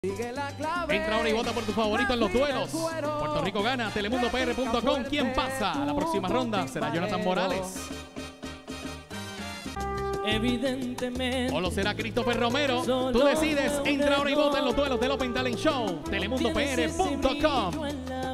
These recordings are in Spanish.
Entra ahora y vota por tu favorito en los duelos. Puerto Rico gana, telemundopr.com. ¿Quién pasa a la próxima ronda? ¿Será Jonathan Morales? Evidentemente. ¿O lo será Christopher Romero? Tú decides. Entra ahora y vota en los duelos del Open Talent Show. telemundopr.com.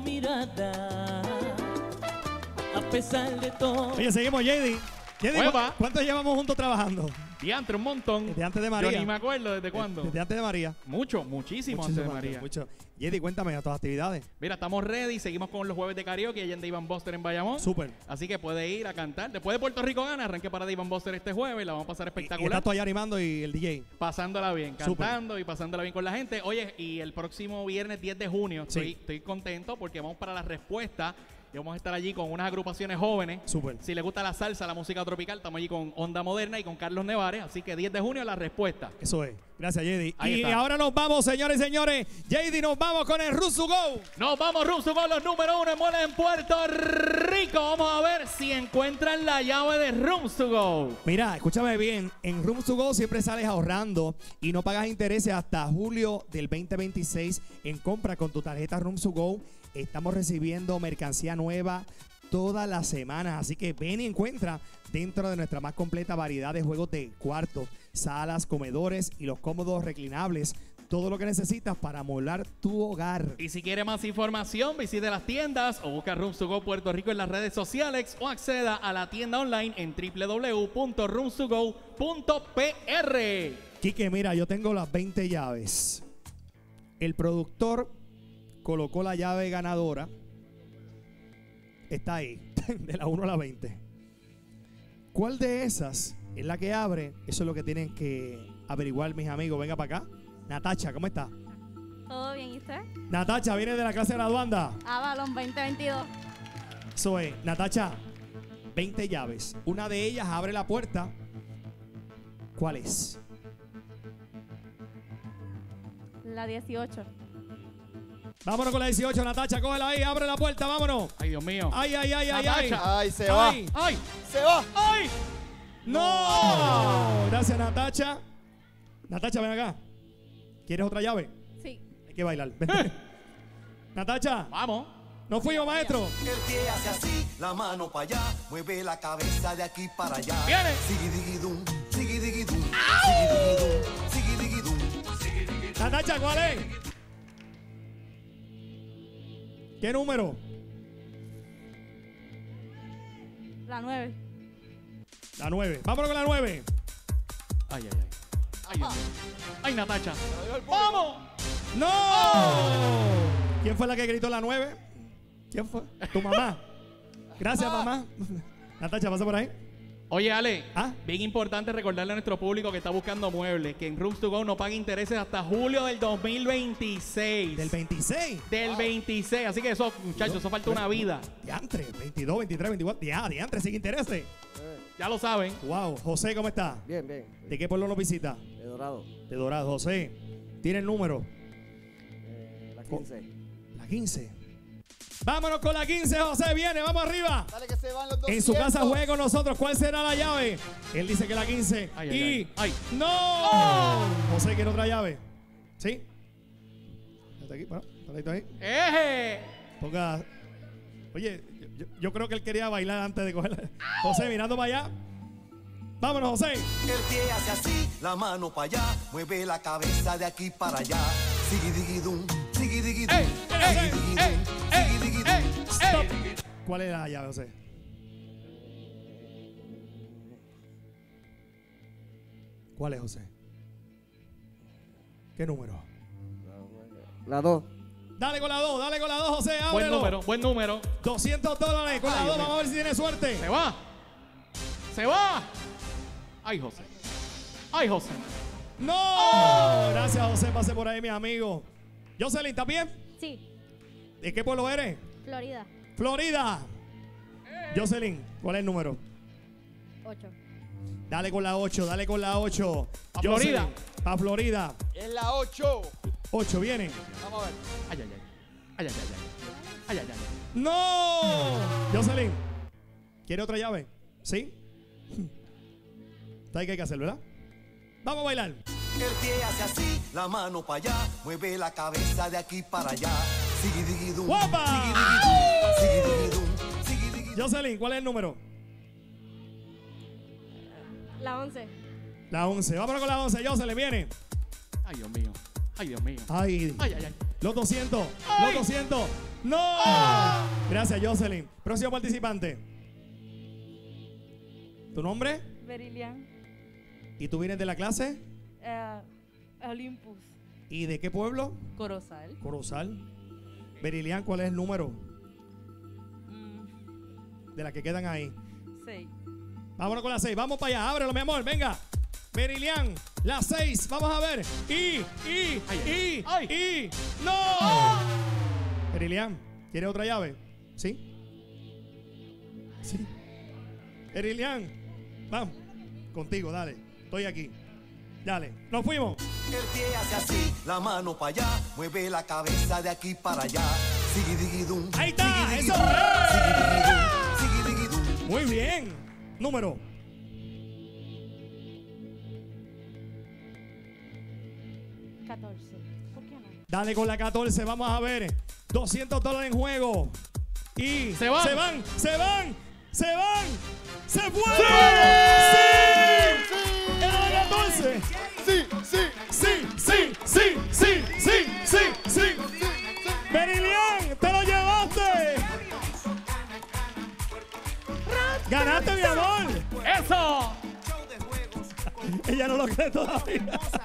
A pesar de todo. Oye, seguimos, JD. ¿Cuánto llevamos juntos trabajando? Diantre, un montón. Desde antes de María. Yo ni me acuerdo desde cuándo. Desde antes de María. Muchísimo antes de María. Mucho. JD, cuéntame a tus actividades. Mira, estamos ready. Seguimos con los jueves de karaoke allá en Dave & Buster en Bayamón. Súper. Así que puede ir a cantar. Después de Puerto Rico gana, arranque para Dave & Buster este jueves. La vamos a pasar espectacular. Y estás tú allá animando y el DJ. Pasándola bien, cantando y pasándola bien con la gente. Oye, y el próximo viernes 10 de junio estoy contento porque vamos para la respuesta. Y vamos a estar allí con unas agrupaciones jóvenes. Súper. Si les gusta la salsa, la música tropical, estamos allí con Onda Moderna y con Carlos Nevares. Así que 10 de junio la respuesta. Eso es. Gracias, JD. Ahí Y está. ahora nos vamos, señores y señores. JD, nos vamos con el Rooms to Go. Nos vamos, Rooms to Go, los número 1 en Mola en Puerto Rico. Vamos a ver si encuentran la llave de Rooms to Go. Mira, escúchame bien. En Rooms to Go siempre sales ahorrando y no pagas intereses hasta julio del 2026 en compra con tu tarjeta Rooms to Go. Estamos recibiendo mercancía nueva todas las semanas, así que ven y encuentra dentro de nuestra más completa variedad de juegos de cuarto, salas, comedores y los cómodos reclinables, todo lo que necesitas para amoblar tu hogar. Y si quiere más información, visite las tiendas o busca Rooms to Go Puerto Rico en las redes sociales o acceda a la tienda online en www.roomstogo.pr. Quique, mira, yo tengo las 20 llaves. El productor colocó la llave ganadora. Está ahí, de la 1 a la 20. ¿Cuál de esas es la que abre? Eso es lo que tienen que averiguar, mis amigos. Venga para acá. Natacha, ¿cómo está? ¿Todo bien? ¿Y usted? Natacha, viene de la clase graduanda. Avalon 2022. Eso es, Natacha, 20 llaves. Una de ellas abre la puerta. ¿Cuál es? La 18. Vámonos con la 18, Natacha, cógela ahí, abre la puerta, vámonos. Ay, Dios mío. Ay, ay, ay, ay, ay. Natacha. Ay, se va. ¡Ay! Se va. ¡Ay! ¡No! Gracias, Natacha. Natacha, ven acá. ¿Quieres otra llave? Sí. Hay que bailar. Vente. Natacha, Vamos. nos fuimos, maestro. El pie hace así, la mano para allá, mueve la cabeza de aquí para allá. Viene. Sigidiguidum, sigidiguidum, sigidiguidum, sigidiguidum. Natacha, ¿cuál es? ¿Qué número? La 9. La 9. Vámonos con la 9. Ay, ay, ay. Ay, Dios mío. Ay, Natacha. ¡Vamos! ¡No! ¿Quién fue la que gritó la 9? ¿Quién fue? Tu mamá. Gracias, mamá. Natacha, pasa por ahí. Oye, Ale, ¿Ah? bien importante recordarle a nuestro público que está buscando muebles que en Rooms to Go no paga intereses hasta julio del 2026. Del 26. Del 26. Así que eso, muchachos, eso falta una vida. Diantre, 22, 23, 24. Diantre, sin intereses. Ya lo saben. Wow. José, ¿cómo está? Bien, bien. ¿De qué pueblo nos visita? De Dorado. De Dorado. José, ¿tiene el número? La 15. La 15. Vámonos con la 15, José. Viene, vamos arriba. Dale que se van los 200. En su casa juegue con nosotros. ¿Cuál será la llave? Él dice que la 15. Ay, ay, y ay. Ay. ¡no! José, ¿quiere otra llave? ¿Sí? Está aquí, bueno, está ahí. ¡Eje! Ponga. Oye, yo creo que él quería bailar antes de cogerla. José, mirando para allá. Vámonos, José. El pie hace así, la mano para allá, mueve la cabeza de aquí para allá. Sigidiguidum, sigidiguidum, ¡Ey, ey, sigidiguidum, ey, sigidiguidum. ey, Stop. ey! ¿Cuál es la llave, José? ¿Cuál es, José? ¿Qué número? La 2. Dale con la 2, José. Buen Ábrelo. número, buen número. $200 con la Ay, 2. Dios mío. Vamos a ver si tiene suerte. Se va. Se va. Ay, José. Ay, José. ¡No! Gracias, José. Pase por ahí, mi amigo. Jocelyn, ¿estás bien? Sí. ¿De qué pueblo eres? Florida. Florida. Jocelyn, ¿cuál es el número? 8. Dale con la 8, dale con la 8. Pa' Florida. Para Florida. Es la 8. 8, viene. Vamos a ver. Ay, ay, ay. Ay, ay, ay, ay. Ay, ay, ay. ¡No! Jocelyn, ¿quiere otra llave? ¿Sí? ¿Sabes qué hay que hacer, verdad? Vamos a bailar. El pie hace así, la mano para allá, mueve la cabeza de aquí para allá. Sigidiguidum, ¡Guapa! sigidiguidum, sigidiguidum. Jocelyn, ¿cuál es el número? La 11. La 11. Vámonos con la 11. Jocelyn, viene. Ay, Dios mío. Ay, Dios mío. Ay, Ay, ay, ay. los 200. Ay. Los 200. ¡No! Gracias, Jocelyn. Próximo participante. ¿Tu nombre? Berilian. ¿Y tú vienes de la clase? Olympus. ¿Y de qué pueblo? Corozal. Corozal. Berilian, ¿cuál es el número? De las que quedan ahí. 6. Vámonos con la 6. Vamos para allá. Ábrelo, mi amor. Venga. Berilian, la 6. Vamos a ver. Ay. ¡No! Berilian, ¿quieres otra llave? ¿Sí? Sí. Berilian, vamos. Contigo, dale. Estoy aquí. Dale. Nos fuimos. El pie hace así, la mano para allá, mueve la cabeza de aquí para allá. Sigidiguidum, Ahí está. Eso sigidiguidum, sigidiguidum. Muy bien. Número. 14. ¿Por qué no? Dale con la 14. Vamos a ver. $200 en juego. Y Se van. Se van. Se van. Se van. Se fueron. ¡Sí! ¡Era la 14! Sí, sí, ¡Sí! Berilian, te lo llevaste. Ganaste, mi amor. ¡Eso! Ella no lo cree todavía.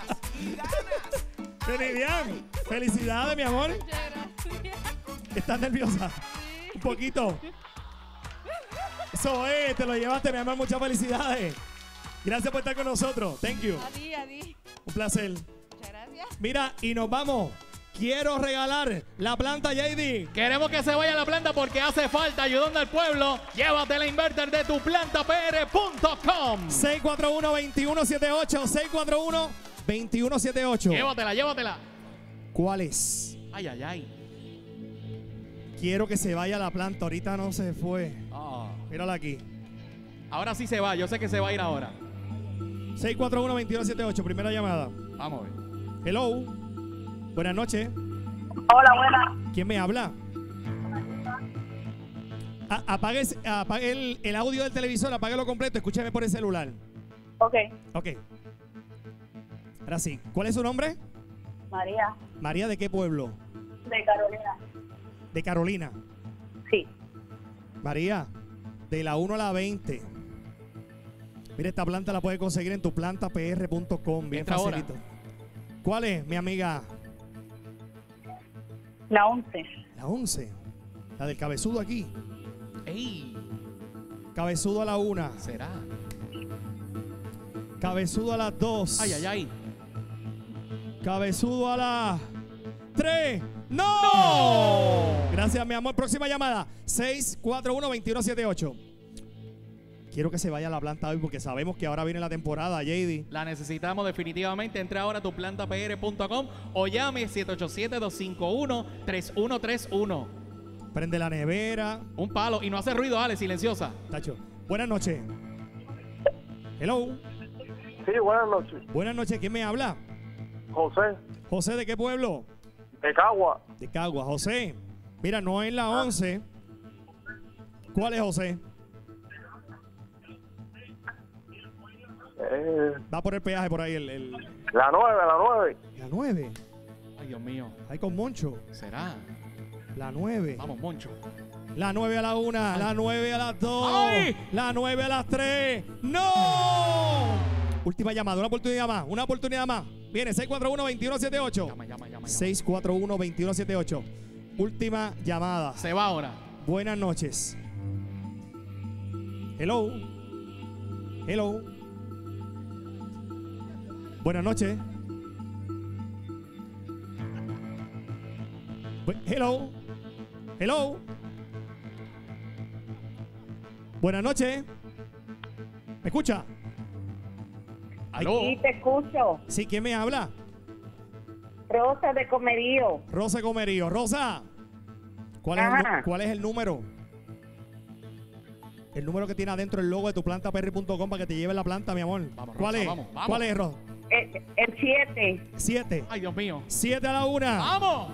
Berilian, felicidades, mi amor. Muchas gracias. ¿Estás nerviosa? Un poquito. Eso es, te lo llevaste, mi amor. Muchas felicidades. Gracias por estar con nosotros. Thank you. A ti. Un placer. Muchas gracias. Mira, y nos vamos. Quiero regalar la planta JD. Queremos que se vaya la planta porque hace falta ayudando al pueblo. Llévate la inverter de tu plantapr.com. 641-2178. 641-2178. Llévatela. ¿Cuál es? Ay, ay, ay. Quiero que se vaya la planta. Ahorita no se fue. Ah. Mírala aquí. Ahora sí se va. Yo sé que se va a ir ahora. 641-2278. Primera llamada. Vamos a ver. Hello. Buenas noches. Hola, buenas. ¿Quién me habla? Apague el audio del televisor. Apáguelo completo. Escúchame por el celular. Ok, Ok. Ahora sí. ¿Cuál es su nombre? María, María, ¿de qué pueblo? de Carolina. De Carolina. Sí. María, de la 1 a la 20. Mira, esta planta la puedes conseguir en tuplantapr.com. Bien Entra ahora. facilito. ¿Cuál es, mi amiga? La 11. La 11. La del cabezudo aquí. ¡Ey! Cabezudo a la 1. ¿Será? Cabezudo a las 2. Ay, ay, ay. Cabezudo a las 3. ¡No! Gracias, mi amor. Próxima llamada. 641-2178. Quiero que se vaya a la planta hoy porque sabemos que ahora viene la temporada, JD. La necesitamos definitivamente. Entra ahora a tuplantapr.com o llame 787-251-3131. Prende la nevera. Un palo. Y no hace ruido, Ale, silenciosa. Tacho. Buenas noches. Hello. sí, buenas noches. Buenas noches. ¿Quién me habla? José, José, ¿de qué pueblo? de Cagua. De Cagua. José. Mira, no es la 11. ¿Cuál es, José? Va por el peaje por ahí. La 9. La 9. Ay, Dios mío. Ahí con Moncho. ¿Será? La 9. Vamos, Moncho. La 9 a la 1. La 9 a las 2. ¡Ay! La 9 a las 3. ¡No! Última llamada. Una oportunidad más. Una oportunidad más. Viene 641-2178. Llama. 641-2178. Última llamada. Se va ahora. Buenas noches. Hello. Hello. Buenas noches. Hello. Hello. Buenas noches. ¿Me escucha? ¿Aló? Sí, te escucho. Sí, ¿quién me habla? Rosa de Comerío. Rosa Comerío. Rosa, ¿cuál es el número? El número que tiene adentro el logo de tuplantapr.com para que te lleve la planta, mi amor. Vamos, ¿Cuál Rosa, es? vamos. ¿Cuál es, Rosa? El 7. 7. Ay, Dios mío. 7 a la 1. ¡Vamos!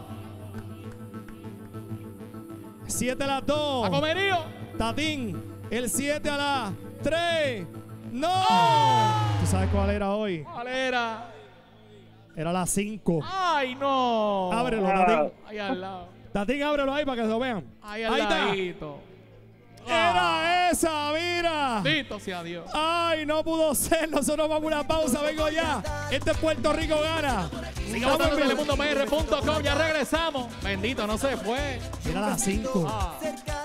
7 a las 2. ¡A comerío! Tatín, el 7 a las 3. ¡No! ¿Tú sabes cuál era hoy? ¿Cuál era? Era las 5. ¡Ay, no! Ábrelo, Tatín. Ahí al lado. Tatín, ábrelo ahí para que lo vean. Ahí al Ahí está. ladito. Era esa, mira. Bendito sea Dios. Ay, no pudo ser. Nosotros vamos a una pausa. Vengo ya. Este Puerto Rico gana. Sigamos Estamos en en vivo. telemundopr.com. Ya regresamos. Bendito, no se fue. Era las 5. Ah. Cerca